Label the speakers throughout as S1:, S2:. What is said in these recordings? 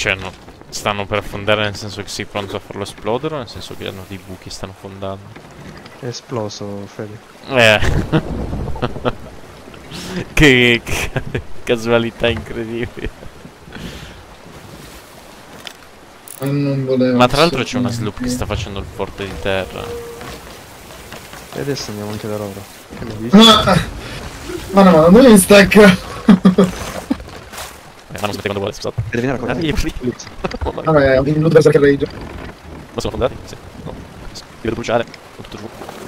S1: Cioè, no, stanno per affondare nel senso che sei pronto a farlo esplodere o nel senso che hanno dei buchi e stanno affondando?
S2: È esploso, Fede.
S1: Che casualità incredibile.
S3: Non volevo.
S1: Ma tra l'altro c'è una sloop che sta facendo il forte di terra.
S2: E adesso andiamo anche da loro. Che ne dici?
S3: Ma no, non mi stacca.
S1: Ma non smetteva quando vuole, scusate.
S2: Devi venire a
S1: Dai,
S2: correre.
S3: Vabbè, ho venuto Berserker Rage.
S1: Ma sono affondati? Sì. No. Li vedo bruciare. Sono tutto giù.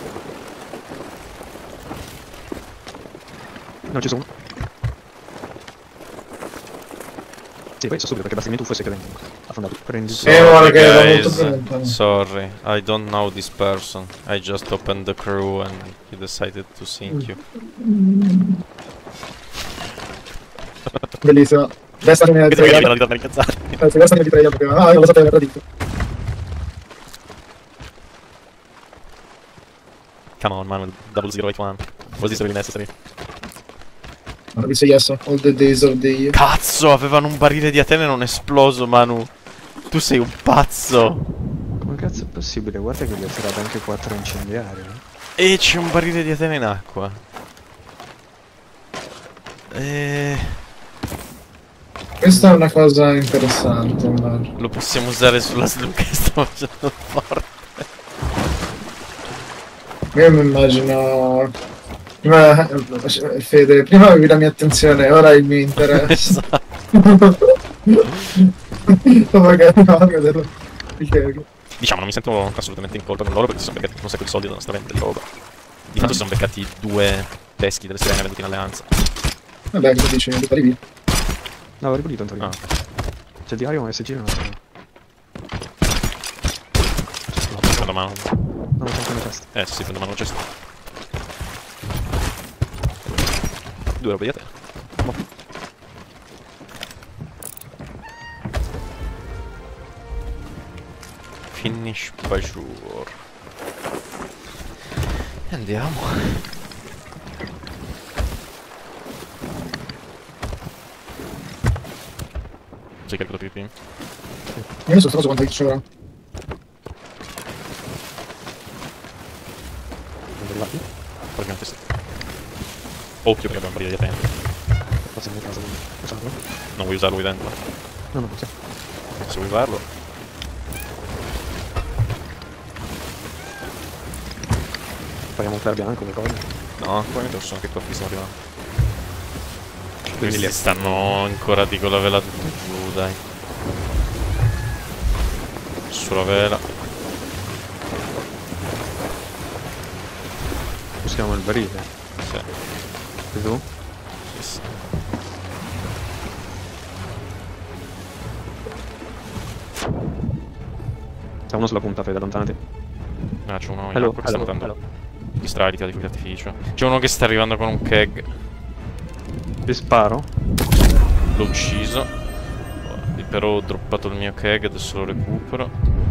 S2: No, ci sono. Sì, poi subito perché basta che tu fossi che vengono. Affondato. Prendi.
S3: Guarda che era molto
S1: Guys,
S3: più lontano.
S1: sorry, I don't know this person. I just opened the crew and he decided to sink you.
S3: Bellissimo. Destra mi ha
S1: Vedete che
S3: tradito.
S1: mi incazzare.
S3: Destra mi ha tradito prima. No, io lo sapevo, mi ha tradito.
S1: Come on, man, 008-1. Was this really necessary?
S3: Ho visto yes, all the days of the year.
S1: Cazzo, avevano un barile di Atene e non è esploso, Manu. Tu sei un pazzo.
S2: Come cazzo è possibile? Guarda che gli ha tirato anche 4 incendiari.
S1: E c'è un barile di Atene in acqua.
S3: Questa è una cosa interessante, immagino.
S1: Lo possiamo usare sulla sloop che sta facendo forte.
S3: Io mi immagino... Ma, Fede, prima avevi la mia attenzione, ora hai il mio interesse.
S1: Esatto.
S3: Magari no, vederlo. Perché...
S1: Diciamo, non mi sento assolutamente in colpa con loro perché si sono beccati un sacco di soldi da una stravenda di roba. Di fatto si sono beccati 2 teschi delle sirene venduti in alleanza.
S3: Vabbè, cosa dici? Li fai lì?
S2: No, ho ripulito Antonio.
S1: Ah.
S2: C'è il diario, un SG e un altro.
S1: Prendo mano.
S2: No, c'è anche una testa.
S1: Sì, prendo mano cesto. 2 robe di Atene. Finish Bajur. E andiamo. Sei caricato PP?
S3: Io non so quanto hai sopra.
S2: Controllati.
S1: Praticamente sì. Occhio perché abbiamo un barile di Atene.
S2: Passiamo a casa di usarlo.
S1: Non vuoi usarlo qui dentro?
S2: No, no, possiamo.
S1: Se vuoi usarlo.
S2: Paghiamo un flare bianco, qualcosa.
S1: No, probabilmente sono anche qua qui stiamo arrivando. Quindi li stanno ancora con la vela giù, dai. Sulla vela.
S2: Usiamo il barile.
S1: Sì.
S2: E tu?
S1: Sì.
S2: C'è uno sulla punta, Fede, allontanati.
S1: Ah, c'è uno in
S2: Hello,
S1: acqua che sta
S2: hello,
S1: nuotando.
S2: hello.
S1: Distrai di fuoco d'artificio. C'è uno che sta arrivando con un keg.
S2: Vi sparo.
S1: L'ho ucciso. Però ho droppato il mio keg, adesso lo recupero.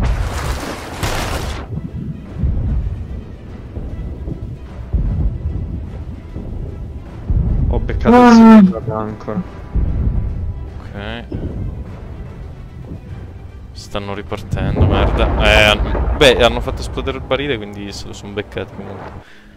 S2: Ho beccato il silver ancora.
S1: Ok. Stanno ripartendo, merda. Beh, hanno fatto esplodere il barile, quindi se lo sono beccati comunque.